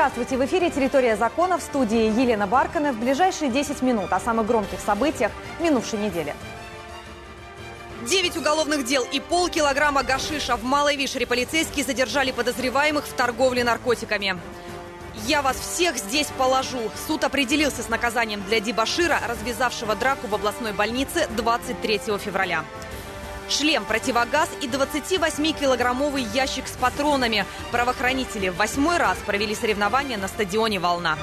Здравствуйте! В эфире «Территория закона», в студии Елена Баркина. В ближайшие 10 минут о самых громких событиях минувшей недели. 9 уголовных дел и полкилограмма гашиша. В Малой Вишере полицейские задержали подозреваемых в торговле наркотиками. Я вас всех здесь положу. Суд определился с наказанием для дебошира, развязавшего драку в областной больнице 23 февраля. Шлем, противогаз и 28-килограммовый ящик с патронами. Правоохранители в 8-й раз провели соревнования на стадионе «Волна».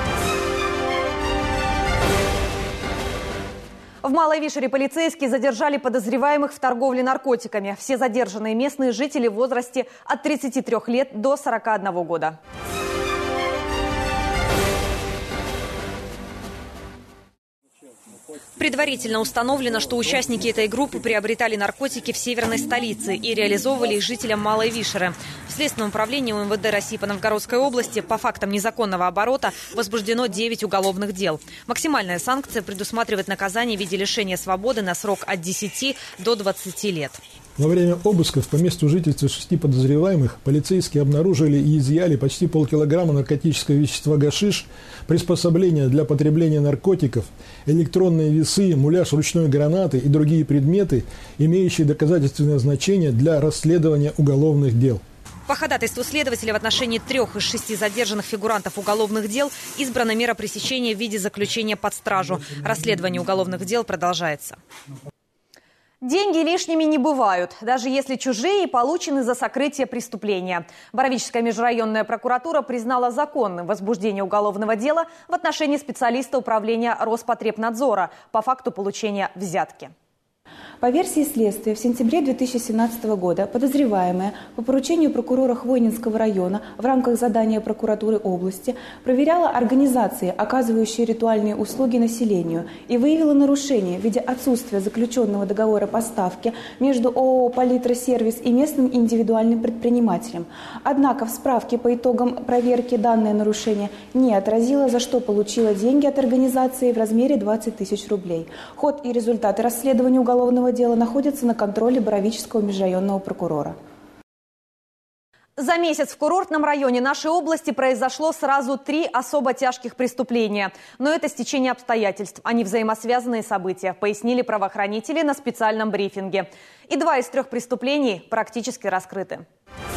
В Малой Вишере полицейские задержали подозреваемых в торговле наркотиками. Все задержанные местные жители в возрасте от 33 лет до 41 года. Предварительно установлено, что участники этой группы приобретали наркотики в северной столице и реализовывали их жителям Малой Вишеры. В Следственном управлении МВД России по Новгородской области по фактам незаконного оборота возбуждено 9 уголовных дел. Максимальная санкция предусматривает наказание в виде лишения свободы на срок от 10 до 20 лет. Во время обысков по месту жительства 6 подозреваемых полицейские обнаружили и изъяли почти полкилограмма наркотического вещества гашиш, приспособления для потребления наркотиков, электронные весы, муляж ручной гранаты и другие предметы, имеющие доказательственное значение для расследования уголовных дел. По ходатайству следователя в отношении 3 из 6 задержанных фигурантов уголовных дел избрана мера пресечения в виде заключения под стражу. Расследование уголовных дел продолжается. Деньги лишними не бывают, даже если чужие и получены за сокрытие преступления. Боровическая межрайонная прокуратура признала законным возбуждение уголовного дела в отношении специалиста управления Роспотребнадзора по факту получения взятки. По версии следствия, в сентябре 2017 года подозреваемая по поручению прокурора Хвойнинского района в рамках задания прокуратуры области проверяла организации, оказывающие ритуальные услуги населению, и выявила нарушение в виде отсутствия заключенного договора поставки между ООО «Политросервис» и местным индивидуальным предпринимателем. Однако в справке по итогам проверки данное нарушение не отразило, за что получила деньги от организации в размере 20 тысяч рублей. Ход и результаты расследования уголовного дела находятся на контроле Боровического межрайонного прокурора. За месяц в курортном районе нашей области произошло сразу 3 особо тяжких преступления. Но это стечение обстоятельств, а не взаимосвязанные события, пояснили правоохранители на специальном брифинге. И 2 из 3 преступлений практически раскрыты.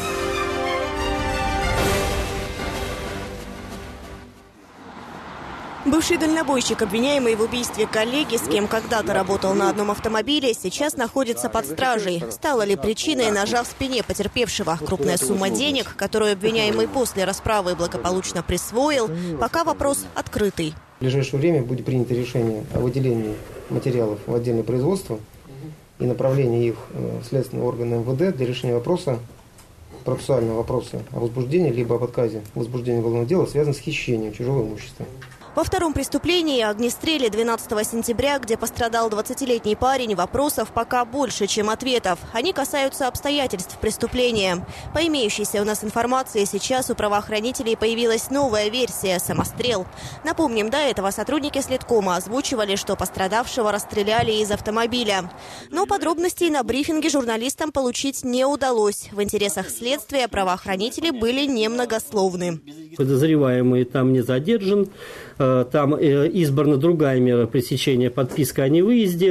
Бывший дальнобойщик, обвиняемый в убийстве коллеги, с кем когда-то работал на одном автомобиле, сейчас находится под стражей. Стала ли причиной ножа в спине потерпевшего? Крупная сумма денег, которую обвиняемый после расправы благополучно присвоил, пока вопрос открытый. В ближайшее время будет принято решение о выделении материалов в отдельное производство и направлении их в следственные органы МВД для решения вопроса, процессуального вопроса о возбуждении либо об отказе возбуждения уголовного дела, связанного с хищением чужого имущества. Во втором преступлении, огнестреле 12 сентября, где пострадал 20-летний парень, вопросов пока больше, чем ответов. Они касаются обстоятельств преступления. По имеющейся у нас информации, сейчас у правоохранителей появилась новая версия – самострел. Напомним, до этого сотрудники следкома озвучивали, что пострадавшего расстреляли из автомобиля. Но подробностей на брифинге журналистам получить не удалось. В интересах следствия правоохранители были немногословны. Подозреваемый там не задержан. Там избрана другая мера пресечения, подписка о невыезде.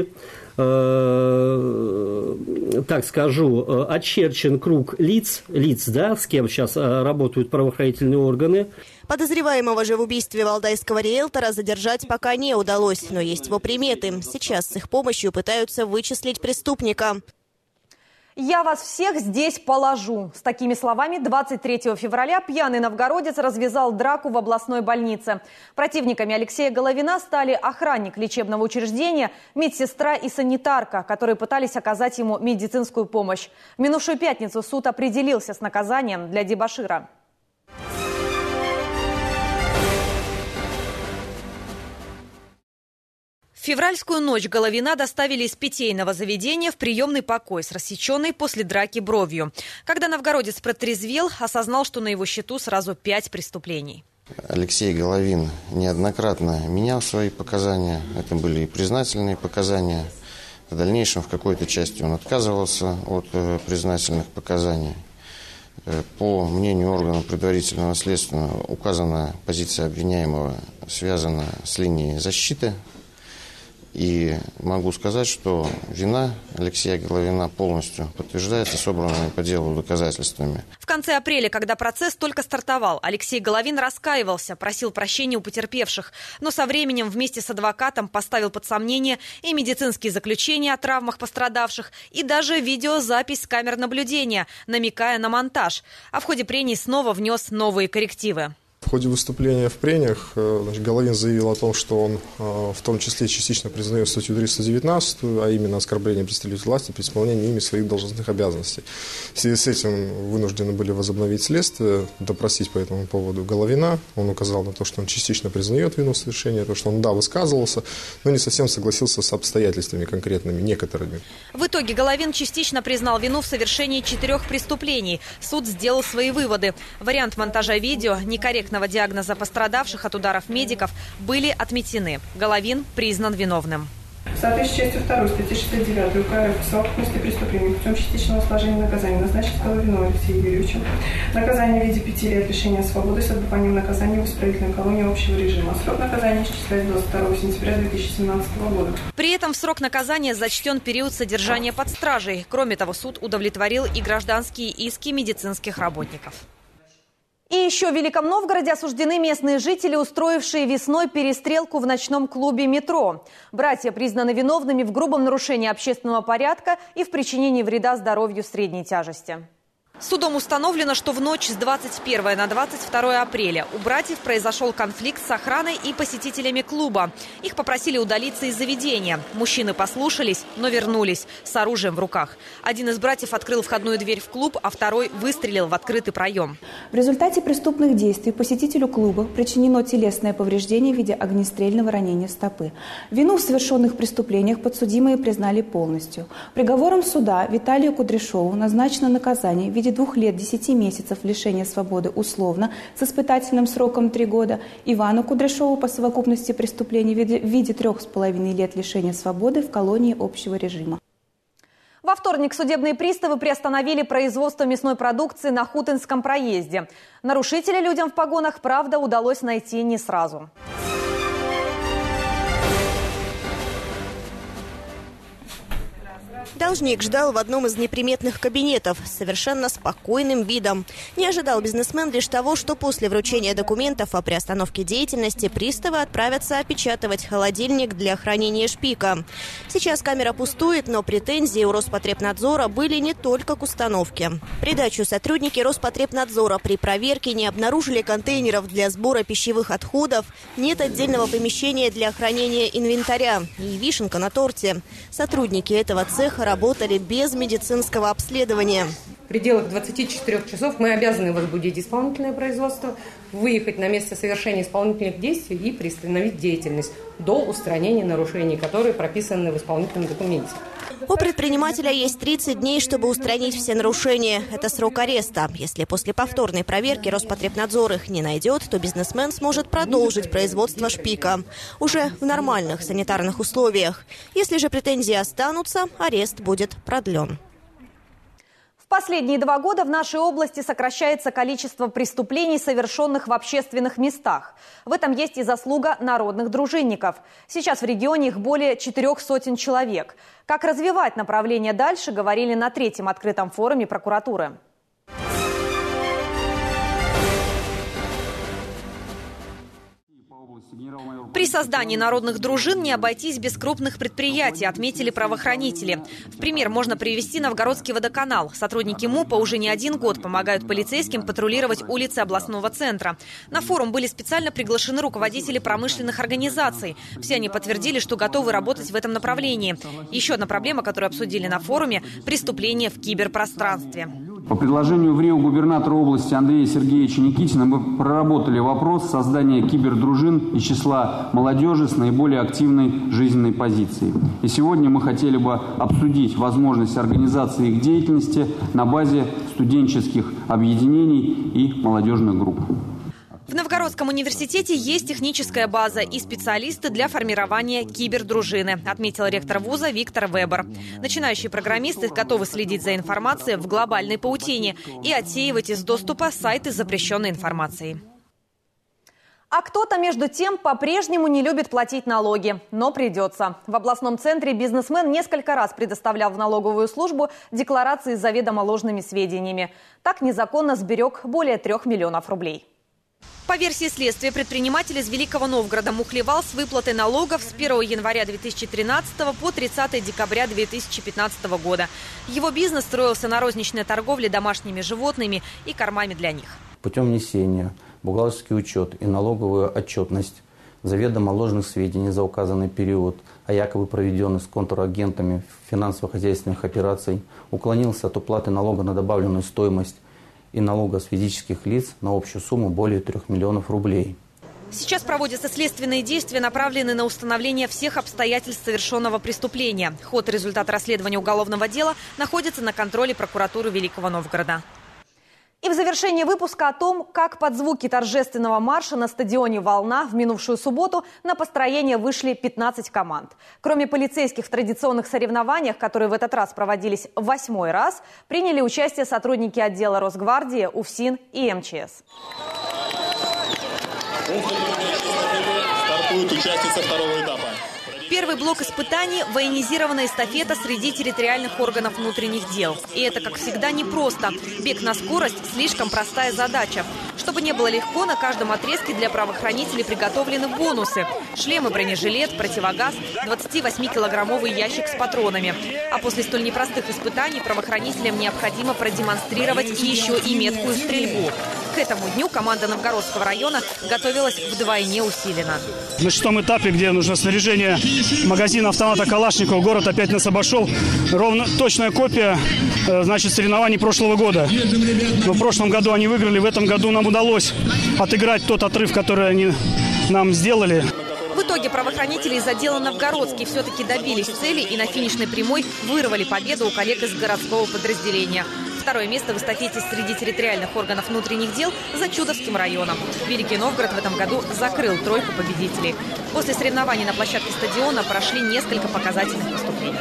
Так скажу, очерчен круг лиц, да, с кем сейчас работают правоохранительные органы. Подозреваемого же в убийстве валдайского риэлтора задержать пока не удалось, но есть его приметы. Сейчас с их помощью пытаются вычислить преступника. «Я вас всех здесь положу». С такими словами 23 февраля пьяный новгородец развязал драку в областной больнице. Противниками Алексея Головина стали охранник лечебного учреждения, медсестра и санитарка, которые пытались оказать ему медицинскую помощь. В минувшую пятницу суд определился с наказанием для дебошира. В февральскую ночь Головина доставили из питейного заведения в приемный покой с рассеченной после драки бровью. Когда новгородец протрезвел, осознал, что на его счету сразу 5 преступлений. Алексей Головин неоднократно менял свои показания. Это были и признательные показания. В дальнейшем в какой-то части он отказывался от признательных показаний. По мнению органа предварительного следствия, указанная позиция обвиняемого связана с линией защиты. И могу сказать, что вина Алексея Головина полностью подтверждается собранными по делу доказательствами. В конце апреля, когда процесс только стартовал, Алексей Головин раскаивался, просил прощения у потерпевших. Но со временем вместе с адвокатом поставил под сомнение и медицинские заключения о травмах пострадавших, и даже видеозапись с камер наблюдения, намекая на монтаж. А в ходе прений снова внес новые коррективы. В ходе выступления в прениях Головин заявил о том, что он в том числе частично признает статью 319, а именно оскорбление представителей власти при исполнении ими своих должностных обязанностей. В связи с этим вынуждены были возобновить следствие, допросить по этому поводу Головина. Он указал на то, что он частично признает вину совершения, то, что он, да, высказывался, но не совсем согласился с обстоятельствами конкретными, некоторыми. В итоге Головин частично признал вину в совершении 4 преступлений. Суд сделал свои выводы. Вариант монтажа видео, некорректного диагноза пострадавших от ударов медиков были отметены. Головин признан виновным. В соответствии с частью 2 статьи 69 УК РФ в совокупности преступлений путем частичного сложения наказания назначить Головину Алексею Юрьевичу наказание в виде 5 лет лишения свободы с отбыванием наказания в исправительной колонии общего режима. Срок наказания исчисляется 22 сентября 2017 года. При этом в срок наказания зачтен период содержания под стражей. Кроме того, суд удовлетворил и гражданские иски медицинских работников. И еще в Великом Новгороде осуждены местные жители, устроившие весной перестрелку в ночном клубе «Метро». Братья признаны виновными в грубом нарушении общественного порядка и в причинении вреда здоровью средней тяжести. Судом установлено, что в ночь с 21 на 22 апреля у братьев произошел конфликт с охраной и посетителями клуба. Их попросили удалиться из заведения. Мужчины послушались, но вернулись с оружием в руках. Один из братьев открыл входную дверь в клуб, а второй выстрелил в открытый проем. В результате преступных действий посетителю клуба причинено телесное повреждение в виде огнестрельного ранения стопы. Вину в совершенных преступлениях подсудимые признали полностью. Приговором суда Виталию Кудряшову назначено наказание в виде 2 лет 10 месяцев лишения свободы условно с испытательным сроком 3 года, Ивану Кудряшову по совокупности преступлений в виде 3,5 лет лишения свободы в колонии общего режима. Во вторник судебные приставы приостановили производство мясной продукции на Хутынском проезде. Нарушителя людям в погонах, правда, удалось найти не сразу. Должник ждал в одном из неприметных кабинетов с совершенно спокойным видом. Не ожидал бизнесмен лишь того, что после вручения документов о приостановке деятельности приставы отправятся опечатывать холодильник для хранения шпика. Сейчас камера пустует, но претензии у Роспотребнадзора были не только к установке. В придачу сотрудники Роспотребнадзора при проверке не обнаружили контейнеров для сбора пищевых отходов, нет отдельного помещения для хранения инвентаря. И вишенка на торте. Сотрудники этого цеха работали без медицинского обследования. В пределах 24 часов мы обязаны возбудить исполнительное производство, выехать на место совершения исполнительных действий и приостановить деятельность до устранения нарушений, которые прописаны в исполнительном документе. У предпринимателя есть 30 дней, чтобы устранить все нарушения. Это срок ареста. Если после повторной проверки Роспотребнадзор их не найдет, то бизнесмен сможет продолжить производство шпика. Уже в нормальных санитарных условиях. Если же претензии останутся, арест будет продлен. В последние 2 года в нашей области сокращается количество преступлений, совершенных в общественных местах. В этом есть и заслуга народных дружинников. Сейчас в регионе их более 400 человек. Как развивать направление дальше, говорили на 3-м открытом форуме прокуратуры. При создании народных дружин не обойтись без крупных предприятий, отметили правоохранители. В пример можно привести Новгородский водоканал. Сотрудники МУПа уже не 1 год помогают полицейским патрулировать улицы областного центра. На форум были специально приглашены руководители промышленных организаций. Все они подтвердили, что готовы работать в этом направлении. Еще одна проблема, которую обсудили на форуме – преступления в киберпространстве. По предложению в Рио губернатора области Андрея Сергеевича Никитина мы проработали вопрос создания кибердружин из числа молодежи с наиболее активной жизненной позицией. И сегодня мы хотели бы обсудить возможность организации их деятельности на базе студенческих объединений и молодежных групп. В Новгородском университете есть техническая база и специалисты для формирования кибердружины, отметил ректор вуза Виктор Вебер. Начинающие программисты готовы следить за информацией в глобальной паутине и отсеивать из доступа сайты с запрещенной информацией. А кто-то, между тем, по-прежнему не любит платить налоги, но придется. В областном центре бизнесмен несколько раз предоставлял в налоговую службу декларации с заведомо ложными сведениями. Так незаконно сберег более 3 миллионов рублей. По версии следствия, предприниматель из Великого Новгорода мухлевал с выплатой налогов с 1 января 2013 по 30 декабря 2015 года. Его бизнес строился на розничной торговле домашними животными и кормами для них. Путем внесения в бухгалтерский учет и налоговую отчетность заведомо ложных сведений за указанный период, а якобы проведенных с контрагентами финансово-хозяйственных операций, уклонился от уплаты налога на добавленную стоимость и налога с физических лиц на общую сумму более 3 миллионов рублей. Сейчас проводятся следственные действия, направленные на установление всех обстоятельств совершенного преступления. Ход и результат расследования уголовного дела находятся на контроле прокуратуры Великого Новгорода. И в завершении выпуска о том, как под звуки торжественного марша на стадионе «Волна» в минувшую субботу на построение вышли 15 команд. Кроме полицейских в традиционных соревнованиях, которые в этот раз проводились в 8-й раз, приняли участие сотрудники отдела Росгвардии, УФСИН и МЧС. Стартует участница второго этапа. Первый блок испытаний – военизированная эстафета среди территориальных органов внутренних дел. И это, как всегда, непросто. Бег на скорость – слишком простая задача. Чтобы не было легко, на каждом отрезке для правоохранителей приготовлены бонусы. Шлемы, бронежилет, противогаз, 28-килограммовый ящик с патронами. А после столь непростых испытаний правоохранителям необходимо продемонстрировать еще и меткую стрельбу. К этому дню команда Новгородского района готовилась вдвойне усиленно. На 6-м этапе, где нужно снаряжение магазина автомата Калашникова, город опять нас обошел. Ровно точная копия, значит, соревнований прошлого года. Но в прошлом году они выиграли, в этом году нам удалось отыграть тот отрыв, который они нам сделали. В итоге правоохранители из отдела Новгородский все-таки добились цели и на финишной прямой вырвали победу у коллег из городского подразделения. Второе место в эстафете среди территориальных органов внутренних дел за Чудовским районом. Великий Новгород в этом году закрыл тройку победителей. После соревнований на площадке стадиона прошли несколько показательных выступлений.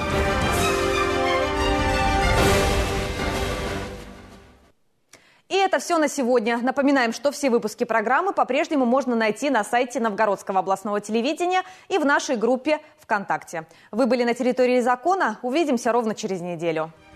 И это все на сегодня. Напоминаем, что все выпуски программы по-прежнему можно найти на сайте Новгородского областного телевидения и в нашей группе ВКонтакте. Вы были на территории закона. Увидимся ровно через неделю.